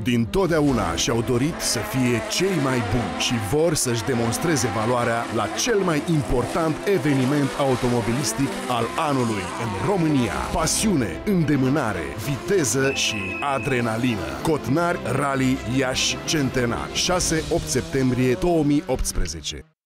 Dintotdeauna și-au dorit să fie cei mai buni și vor să-și demonstreze valoarea la cel mai important eveniment automobilistic al anului în România. Pasiune, îndemânare, viteză și adrenalină. Cotnari Rally Iași Centenar, 6-8 septembrie 2018.